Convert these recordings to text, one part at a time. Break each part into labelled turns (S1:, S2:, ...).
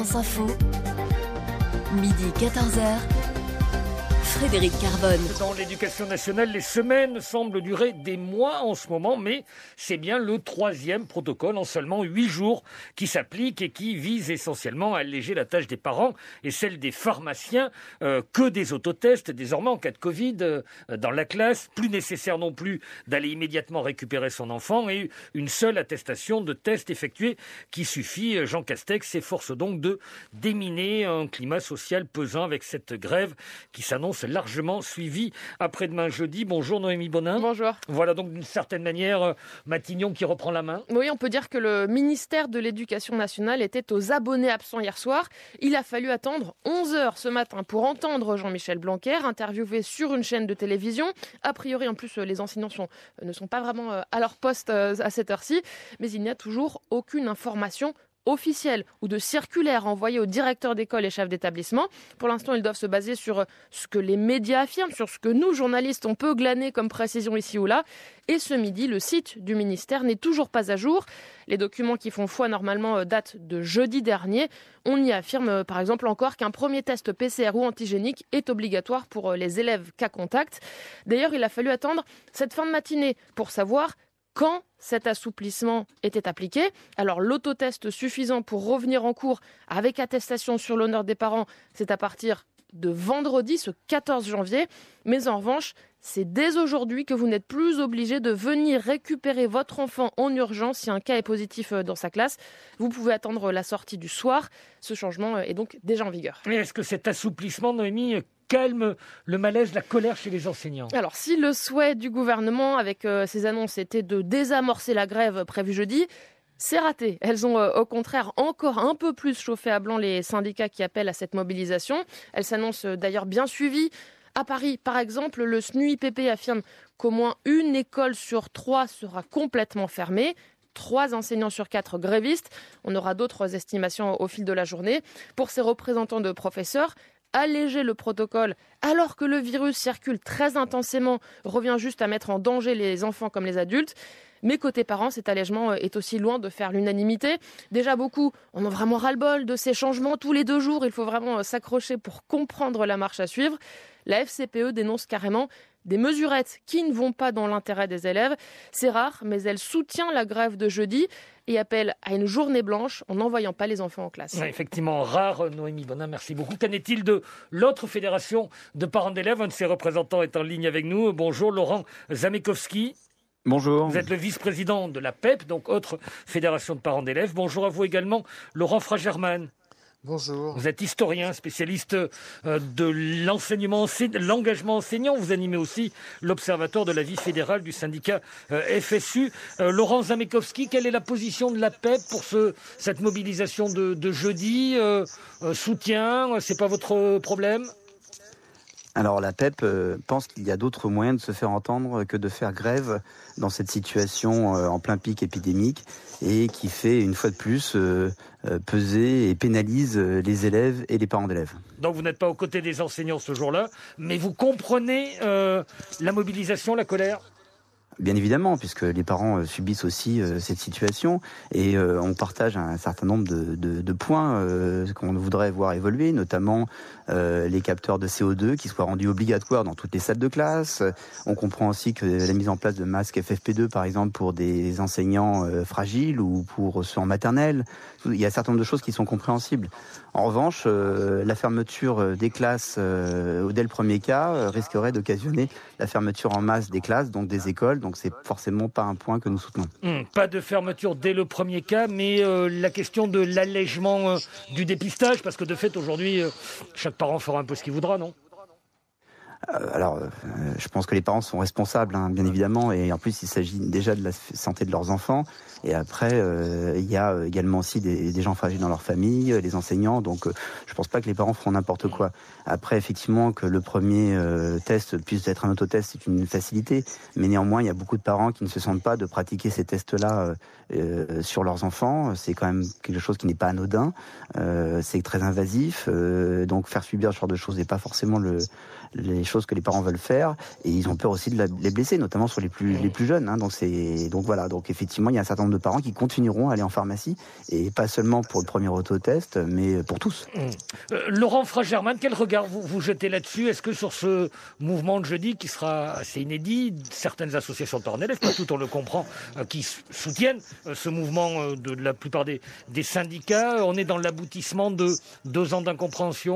S1: France Info, midi 14h. Frédéric Carbone.
S2: Dans l'éducation nationale, les semaines semblent durer des mois en ce moment, mais c'est bien le 3e protocole en seulement 8 jours qui s'applique et qui vise essentiellement à alléger la tâche des parents et celle des pharmaciens. Que des autotests désormais en cas de Covid dans la classe. Plus nécessaire non plus d'aller immédiatement récupérer son enfant et une seule attestation de test effectué qui suffit. Jean Castex s'efforce donc de déminer un climat social pesant avec cette grève qui s'annonce largement suivi après-demain jeudi. Bonjour Noémie Bonin.
S3: Bonjour.
S2: Voilà donc d'une certaine manière Matignon qui reprend la main.
S3: Oui, on peut dire que le ministère de l'Éducation nationale était aux abonnés absents hier soir. Il a fallu attendre 11h ce matin pour entendre Jean-Michel Blanquer interviewé sur une chaîne de télévision. A priori, en plus, les enseignants ne sont pas vraiment à leur poste à cette heure-ci, mais il n'y a toujours aucune information officielle ou de circulaire envoyée aux directeurs d'école et chefs d'établissement. Pour l'instant, ils doivent se baser sur ce que les médias affirment, sur ce que nous, journalistes, on peut glaner comme précision ici ou là. Et ce midi, le site du ministère n'est toujours pas à jour. Les documents qui font foi normalement datent de jeudi dernier. On y affirme par exemple encore qu'un premier test PCR ou antigénique est obligatoire pour les élèves cas contact. D'ailleurs, il a fallu attendre cette fin de matinée pour savoir quand cet assouplissement était appliqué. Alors l'autotest suffisant pour revenir en cours avec attestation sur l'honneur des parents, c'est à partir de vendredi, ce 14 janvier. Mais en revanche, c'est dès aujourd'hui que vous n'êtes plus obligé de venir récupérer votre enfant en urgence si un cas est positif dans sa classe. Vous pouvez attendre la sortie du soir. Ce changement est donc déjà en vigueur.
S2: Et est-ce que cet assouplissement, Noémie, calme le malaise, la colère chez les enseignants?
S3: Alors, si le souhait du gouvernement avec ces annonces était de désamorcer la grève prévue jeudi, c'est raté. Elles ont au contraire encore un peu plus chauffé à blanc les syndicats qui appellent à cette mobilisation. Elles s'annoncent d'ailleurs bien suivies. À Paris, par exemple, le SNUIPP affirme qu'au moins une école sur 3 sera complètement fermée. 3 enseignants sur 4 grévistes. On aura d'autres estimations au fil de la journée. Pour ces représentants de professeurs, alléger le protocole alors que le virus circule très intensément revient juste à mettre en danger les enfants comme les adultes. Mais côté parents, cet allègement est aussi loin de faire l'unanimité. Déjà beaucoup en ont vraiment ras-le-bol de ces changements tous les 2 jours. Il faut vraiment s'accrocher pour comprendre la marche à suivre. La FCPE dénonce carrément des mesurettes qui ne vont pas dans l'intérêt des élèves. C'est rare, mais elle soutient la grève de jeudi et appelle à une journée blanche en n'envoyant pas les enfants en classe.
S2: Ouais, effectivement, rare, Noémie Bonin, merci beaucoup. Qu'en est-il de l'autre fédération de parents d'élèves? Un de ses représentants est en ligne avec nous. Bonjour, Laurent Zamekowski.
S4: Bonjour.
S2: Vous êtes le vice-président de la PEP, donc autre fédération de parents d'élèves. Bonjour à vous également, Laurent Fragerman.
S5: Bonjour.
S2: Vous êtes historien, spécialiste de l'enseignement, l'engagement enseignant. Vous animez aussi l'Observatoire de la vie fédérale du syndicat FSU. Laurent Zamekowski, quelle est la position de la PEP pour cette mobilisation de jeudi? Soutien, c'est pas votre problème?
S4: Alors la PEP pense qu'il y a d'autres moyens de se faire entendre que de faire grève dans cette situation en plein pic épidémique et qui fait une fois de plus peser et pénalise les élèves et les parents d'élèves.
S2: Donc vous n'êtes pas aux côtés des enseignants ce jour-là, mais vous comprenez la mobilisation, la colère?
S4: Bien évidemment, puisque les parents subissent aussi cette situation et on partage un certain nombre de points qu'on voudrait voir évoluer, notamment les capteurs de CO2 qui soient rendus obligatoires dans toutes les salles de classe. On comprend aussi que la mise en place de masques FFP2, par exemple, pour des enseignants fragiles ou pour ceux en maternelle, il y a un certain nombre de choses qui sont compréhensibles. En revanche, la fermeture des classes dès le premier cas risquerait d'occasionner la fermeture en masse des classes, donc des écoles. Donc c'est forcément pas un point que nous soutenons.
S2: Pas de fermeture dès le premier cas, mais la question de l'allègement du dépistage, parce que de fait aujourd'hui, chaque parent fera un peu ce qu'il voudra, non?
S4: Je pense que les parents sont responsables, bien évidemment, et en plus il s'agit déjà de la santé de leurs enfants. Et après, il y a également aussi des gens fragiles dans leur famille, les enseignants. Donc, je pense pas que les parents feront n'importe quoi. Après, effectivement, que le premier test puisse être un autotest, c'est une facilité. Mais néanmoins, il y a beaucoup de parents qui ne se sentent pas de pratiquer ces tests-là sur leurs enfants. C'est quand même quelque chose qui n'est pas anodin. C'est très invasif. Donc, faire subir ce genre de choses n'est pas forcément les choses que les parents veulent faire, et ils ont peur aussi de les blesser, notamment sur les plus jeunes. Hein. Donc effectivement, il y a un certain nombre de parents qui continueront à aller en pharmacie, et pas seulement pour le premier autotest, mais pour tous.
S2: Laurent Fragerman, quel regard vous jetez là-dessus? Est-ce que sur ce mouvement de jeudi qui sera assez inédit, certaines associations de parents d'élèves, pas toutes on le comprend, qui soutiennent ce mouvement de la plupart des syndicats, on est dans l'aboutissement de 2 ans d'incompréhension?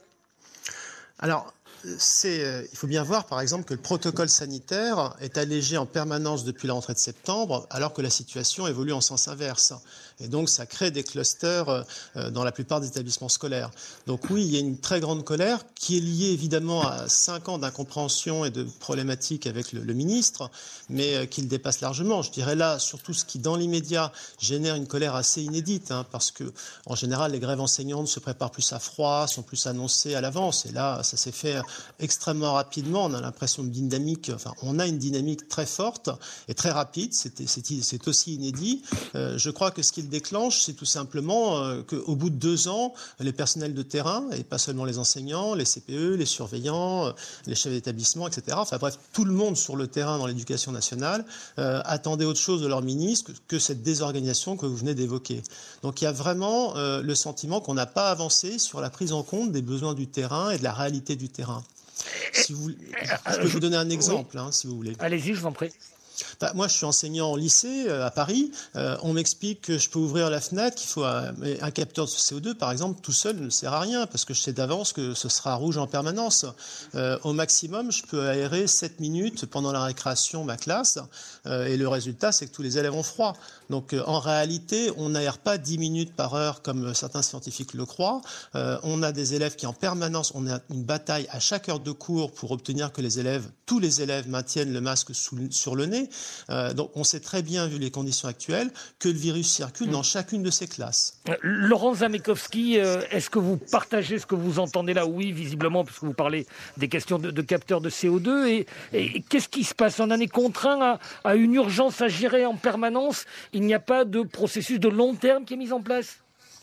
S5: Alors, il faut bien voir, par exemple, que le protocole sanitaire est allégé en permanence depuis la rentrée de septembre, alors que la situation évolue en sens inverse. Et donc, ça crée des clusters dans la plupart des établissements scolaires. Donc oui, il y a une très grande colère qui est liée évidemment à 5 ans d'incompréhension et de problématiques avec le ministre, mais qui le dépasse largement. Je dirais là, surtout ce qui, dans l'immédiat, génère une colère assez inédite, parce que, en général, les grèves enseignantes se préparent plus à froid, sont plus annoncées à l'avance. Et là, ça s'est fait extrêmement rapidement. On a l'impression on a une dynamique très forte et très rapide. C'est aussi inédit. Je crois que ce qui le déclenche, c'est tout simplement qu'au bout de 2 ans, les personnels de terrain, et pas seulement les enseignants, les CPE, les surveillants, les chefs d'établissement, etc., enfin bref, tout le monde sur le terrain dans l'éducation nationale attendait autre chose de leur ministre que cette désorganisation que vous venez d'évoquer. Donc il y a vraiment le sentiment qu'on n'a pas avancé sur la prise en compte des besoins du terrain et de la réalité du terrain. Je peux vous donner un exemple, si vous voulez.
S2: Allez-y, je vous en prie.
S5: Moi, je suis enseignant en lycée à Paris. On m'explique que je peux ouvrir la fenêtre, qu'il faut un capteur de CO2, par exemple, tout seul ne sert à rien parce que je sais d'avance que ce sera rouge en permanence. Au maximum, je peux aérer 7 minutes pendant la récréation ma classe et le résultat, c'est que tous les élèves ont froid. Donc, en réalité, on n'aère pas 10 minutes par heure comme certains scientifiques le croient. On a des élèves qui, en permanence, on a une bataille à chaque heure de cours pour obtenir que tous les élèves maintiennent le masque sur le nez. Donc on sait très bien, vu les conditions actuelles, que le virus circule dans chacune de ces classes.
S2: Laurent Zamekowski, est-ce que vous partagez ce que vous entendez là? Oui, visiblement, puisque vous parlez des questions de capteurs de CO2. Et qu'est-ce qui se passe? On en est contraint à une urgence à gérer en permanence. Il n'y a pas de processus de long terme qui est mis en place?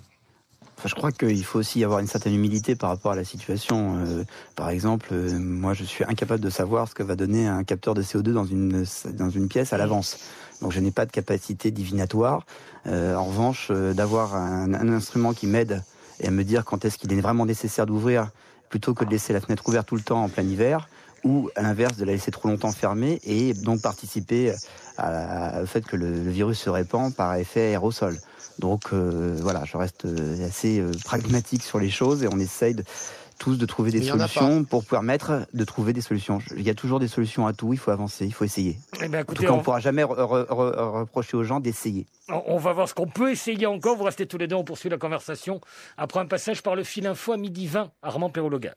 S4: Je crois qu'il faut aussi avoir une certaine humilité par rapport à la situation. Par exemple, moi je suis incapable de savoir ce que va donner un capteur de CO2 dans une pièce à l'avance. Donc je n'ai pas de capacité divinatoire. En revanche, d'avoir un instrument qui m'aide et à me dire quand est-ce qu'il est vraiment nécessaire d'ouvrir, plutôt que de laisser la fenêtre ouverte tout le temps en plein hiver, ou à l'inverse de la laisser trop longtemps fermée et donc participer au fait que le virus se répand par effet aérosol. Donc voilà, je reste assez pragmatique sur les choses et on essaye tous de trouver des solutions pour permettre de trouver des solutions. Il y a toujours des solutions à tout, il faut avancer, il faut essayer.
S2: Écoutez,
S4: en tout cas, on ne pourra jamais reprocher aux gens d'essayer.
S2: On va voir ce qu'on peut essayer encore. Vous restez tous les deux, on poursuit la conversation après un passage par le fil info à 12h20. Armand Perrologa.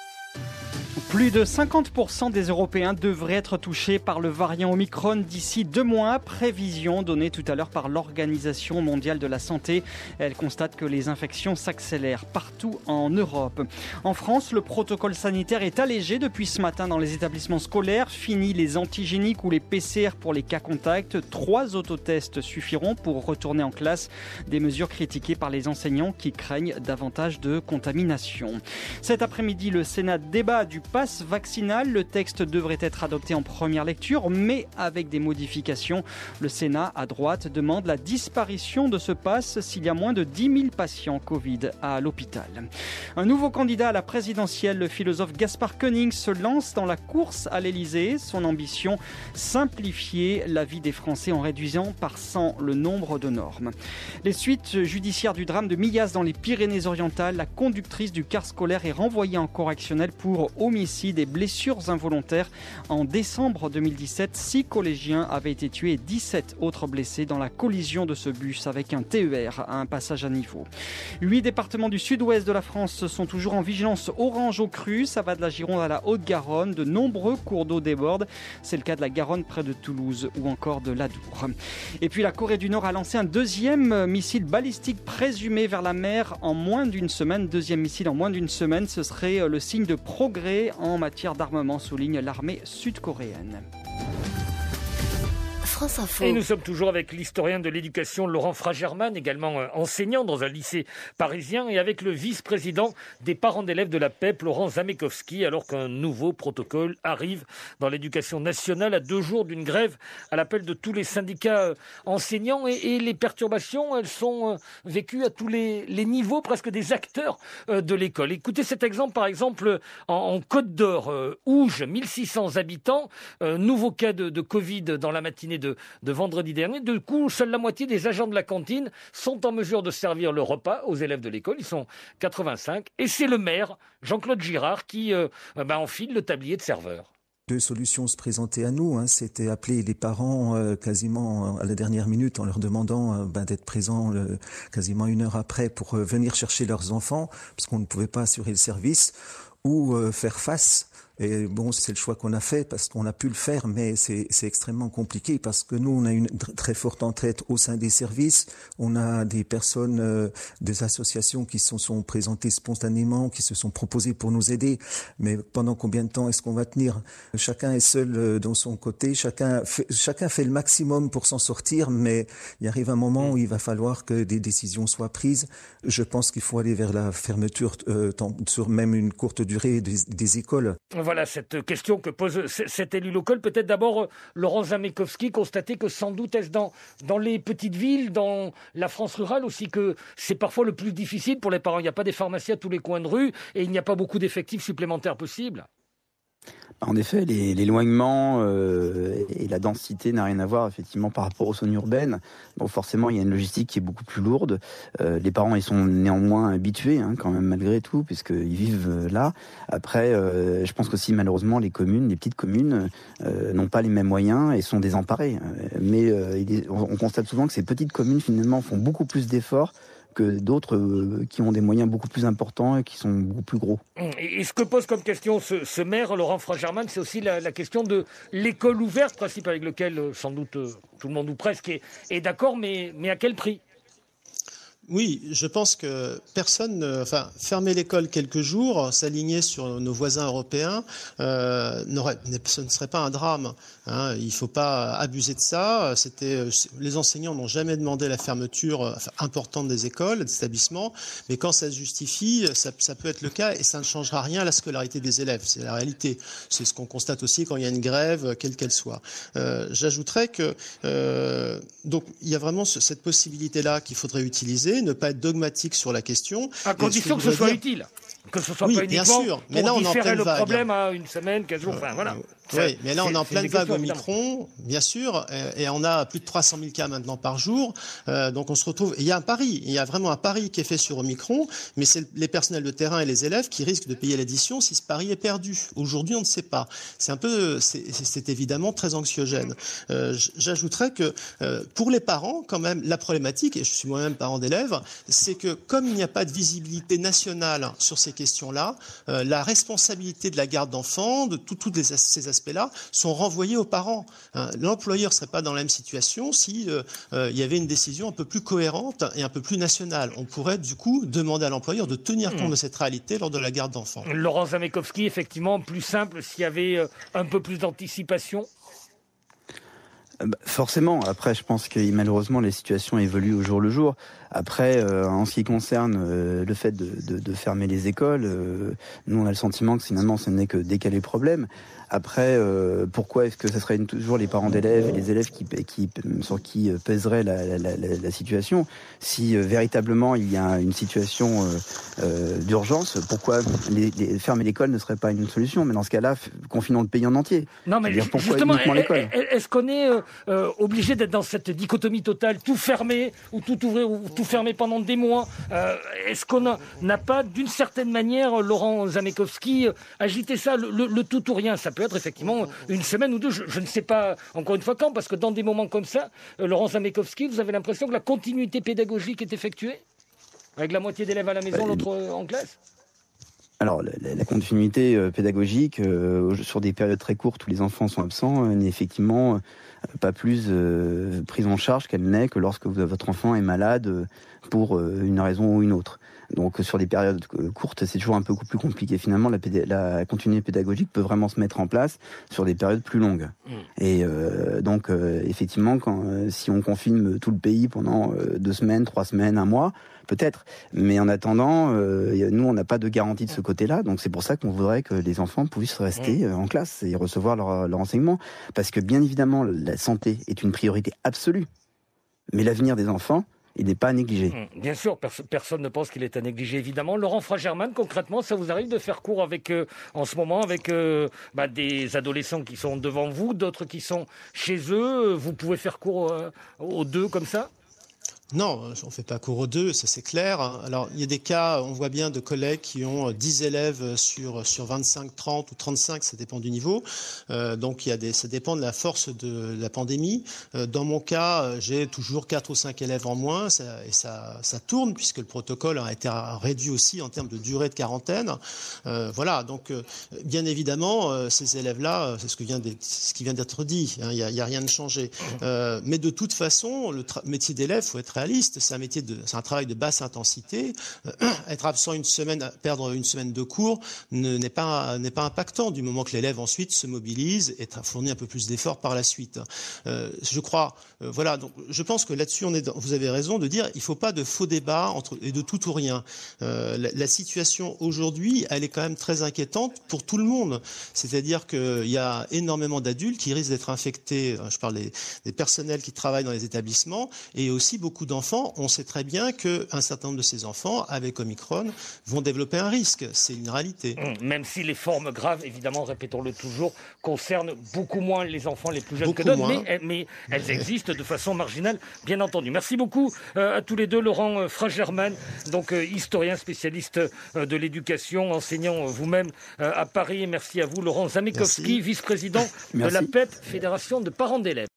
S6: Plus de 50% des Européens devraient être touchés par le variant Omicron d'ici 2 mois. Prévision donnée tout à l'heure par l'Organisation mondiale de la santé. Elle constate que les infections s'accélèrent partout en Europe. En France, le protocole sanitaire est allégé depuis ce matin dans les établissements scolaires. Fini les antigéniques ou les PCR pour les cas contacts. 3 autotests suffiront pour retourner en classe. Des mesures critiquées par les enseignants qui craignent davantage de contamination. Cet après-midi, le Sénat débat du pass vaccinal. Le texte devrait être adopté en première lecture, mais avec des modifications. Le Sénat, à droite, demande la disparition de ce pass s'il y a moins de 10 000 patients Covid à l'hôpital. Un nouveau candidat à la présidentielle, le philosophe Gaspard Koenig, se lance dans la course à l'Élysée. Son ambition, simplifier la vie des Français en réduisant par 100 le nombre de normes. Les suites judiciaires du drame de Millas dans les Pyrénées-Orientales, la conductrice du car scolaire est renvoyée en correctionnel pour homicide et blessures involontaires. En décembre 2017, 6 collégiens avaient été tués et 17 autres blessés dans la collision de ce bus avec un TER à un passage à niveau. 8 départements du sud-ouest de la France sont toujours en vigilance orange aux crues. Ça va de la Gironde à la Haute-Garonne. De nombreux cours d'eau débordent. C'est le cas de la Garonne près de Toulouse ou encore de l'Adour. Et puis la Corée du Nord a lancé un deuxième missile balistique présumé vers la mer en moins d'une semaine. Deuxième missile en moins d'une semaine, ce serait le signe de progrès en matière d'armement, souligne l'armée sud-coréenne.
S1: France Info.
S2: Et nous sommes toujours avec l'historien de l'éducation Laurent Fragerman, également enseignant dans un lycée parisien, et avec le vice-président des parents d'élèves de la PEP, Laurent Zamekowski, alors qu'un nouveau protocole arrive dans l'éducation nationale à 2 jours d'une grève à l'appel de tous les syndicats enseignants. Et les perturbations, elles sont vécues à tous les niveaux, presque des acteurs de l'école. Écoutez cet exemple, par exemple, en Côte d'Or, Ouge, 1600 habitants, nouveau cas de Covid dans la matinée de vendredi dernier. Du coup, seule la moitié des agents de la cantine sont en mesure de servir le repas aux élèves de l'école. Ils sont 85. Et c'est le maire, Jean-Claude Girard, qui enfile le tablier de serveur.
S7: 2 solutions se présentaient à nous. C'était appeler les parents quasiment à la dernière minute en leur demandant d'être présents quasiment 1 heure après pour venir chercher leurs enfants, parce qu'on ne pouvait pas assurer le service, ou faire face. Et bon, c'est le choix qu'on a fait parce qu'on a pu le faire, mais c'est extrêmement compliqué parce que nous, on a une très forte entraide au sein des services. On a des personnes, des associations qui se sont présentées spontanément, qui se sont proposées pour nous aider. Mais pendant combien de temps est-ce qu'on va tenir? Chacun est seul dans son côté, chacun fait le maximum pour s'en sortir, mais il arrive un moment où il va falloir que des décisions soient prises. Je pense qu'il faut aller vers la fermeture sur même une courte durée des écoles.
S2: Voilà cette question que pose cet élu local. Peut-être d'abord, Laurent Zamekowski, constater que sans doute est-ce dans les petites villes, dans la France rurale aussi, que c'est parfois le plus difficile pour les parents. Il n'y a pas des pharmacies à tous les coins de rue et il n'y a pas beaucoup d'effectifs supplémentaires possibles.
S4: En effet, l'éloignement et la densité n'a rien à voir effectivement par rapport aux zones urbaines. Donc forcément, il y a une logistique qui est beaucoup plus lourde. Les parents, ils sont néanmoins habitués quand même malgré tout, puisqu'ils vivent là. Après, je pense qu'aussi malheureusement, les petites communes n'ont pas les mêmes moyens et sont désemparées. Mais on constate souvent que ces petites communes finalement font beaucoup plus d'efforts que d'autres qui ont des moyens beaucoup plus importants et qui sont beaucoup plus gros.
S2: Et ce que pose comme question ce maire, Laurent Fragerman, c'est aussi la question de l'école ouverte, principe avec lequel sans doute tout le monde ou presque est d'accord, mais à quel prix ?
S5: Oui, je pense que fermer l'école quelques jours, s'aligner sur nos voisins européens, ce ne serait pas un drame. Il ne faut pas abuser de ça. Les enseignants n'ont jamais demandé la fermeture importante des écoles, des établissements, mais quand ça se justifie, ça peut être le cas et ça ne changera rien à la scolarité des élèves. C'est la réalité. C'est ce qu'on constate aussi quand il y a une grève, quelle qu'elle soit. J'ajouterais que donc il y a vraiment cette possibilité-là qu'il faudrait utiliser. Ne pas être dogmatique sur la question.
S2: À condition que ce soit utile. Que ce soit pas uniquement
S5: sûr. Mais là, on
S2: différer le
S5: vague.
S2: Problème à 1 semaine, 15 jours, voilà.
S5: Oui, mais là, on est en pleine vague Omicron, bien sûr, et on a plus de 300 000 cas maintenant par jour. Donc, on se retrouve... Il y a vraiment un pari qui est fait sur Omicron, mais c'est les personnels de terrain et les élèves qui risquent de payer l'addition si ce pari est perdu. Aujourd'hui, on ne sait pas. C'est évidemment très anxiogène. J'ajouterais que pour les parents, quand même, la problématique, et je suis moi-même parent d'élèves, c'est que comme il n'y a pas de visibilité nationale sur ces questions-là, la responsabilité de la garde d'enfants, de tous ces aspects-là, sont renvoyés aux parents. L'employeur ne serait pas dans la même situation si il y avait une décision un peu plus cohérente et un peu plus nationale. On pourrait du coup demander à l'employeur de tenir compte de cette réalité lors de la garde d'enfants.
S2: Laurent Zamekowski, effectivement, plus simple s'il y avait un peu plus d'anticipation.
S4: Forcément. Après, je pense que malheureusement, les situations évoluent au jour le jour. Après, en ce qui concerne le fait de fermer les écoles, nous, on a le sentiment que finalement, ce n'est que décaler le problème. Après, pourquoi est-ce que ce serait toujours les parents d'élèves et les élèves sur qui pèserait la situation? Si véritablement il y a une situation d'urgence, pourquoi fermer l'école ne serait pas une solution? Mais dans ce cas-là, confinons le pays en entier.
S2: Non, mais justement, est-ce qu'on est obligé d'être dans cette dichotomie totale, tout fermer ou tout ouvrir ou tout fermer pendant des mois? Est-ce qu'on n'a pas, d'une certaine manière, Laurent Zamekowski, agité ça, le tout ou rien? Ça peut être effectivement 1 semaine ou 2, je ne sais pas encore une fois quand, parce que dans des moments comme ça, Laurent Zamekowski, vous avez l'impression que la continuité pédagogique est effectuée? Avec la moitié d'élèves à la maison, l'autre en classe?
S4: Alors, la continuité pédagogique, sur des périodes très courtes où les enfants sont absents, n'est effectivement pas plus prise en charge qu'elle n'est que lorsque votre enfant est malade pour une raison ou une autre. Donc sur des périodes courtes, c'est toujours un peu plus compliqué. Finalement, la continuité pédagogique peut vraiment se mettre en place sur des périodes plus longues. Et donc effectivement, si on confine tout le pays pendant 2 semaines, 3 semaines, 1 mois, peut-être. Mais en attendant, nous, on n'a pas de garantie de ce côté-là. Donc c'est pour ça qu'on voudrait que les enfants puissent rester en classe et recevoir leur enseignement. Parce que bien évidemment, la santé est une priorité absolue. Mais l'avenir des enfants, il n'est pas à négliger.
S2: Bien sûr, personne ne pense qu'il est à négliger, évidemment. Laurent Fragerman, concrètement, ça vous arrive de faire cours avec, en ce moment avec des adolescents qui sont devant vous, d'autres qui sont chez eux. Vous pouvez faire cours aux deux comme ça ?
S5: Non, on ne fait pas cours aux deux, ça c'est clair. Alors, il y a des cas, on voit bien, de collègues qui ont 10 élèves sur 25, 30 ou 35, ça dépend du niveau. Donc, ça dépend de la force de la pandémie. Dans mon cas, j'ai toujours 4 ou 5 élèves en moins, et ça tourne, puisque le protocole a été réduit aussi en termes de durée de quarantaine. Voilà, donc, bien évidemment, ces élèves-là, c'est ce qui vient d'être dit, hein, il y a rien de changé. Mais de toute façon, le métier d'élève, faut être réaliste, c'est un travail de basse intensité. Être absent une semaine, perdre une semaine de cours n'est pas impactant du moment que l'élève ensuite se mobilise et fournit un peu plus d'efforts par la suite. Je crois, voilà. Donc, je pense que là-dessus, vous avez raison de dire, il ne faut pas de faux débats et de tout ou rien. La situation aujourd'hui, elle est quand même très inquiétante pour tout le monde. C'est-à-dire qu'il y a énormément d'adultes qui risquent d'être infectés. Je parle des personnels qui travaillent dans les établissements, et aussi beaucoup d'enfants. On sait très bien qu'un certain nombre de ces enfants, avec Omicron, vont développer un risque. C'est une réalité.
S2: Même si les formes graves, évidemment, répétons-le toujours, concernent beaucoup moins les enfants les plus jeunes que d'autres, mais elles existent de façon marginale, bien entendu. Merci beaucoup à tous les deux. Laurent Fragerman, donc historien spécialiste de l'éducation, enseignant vous-même à Paris. Merci à vous, Laurent Zamekowski, vice-président de la PEP, Fédération de parents d'élèves.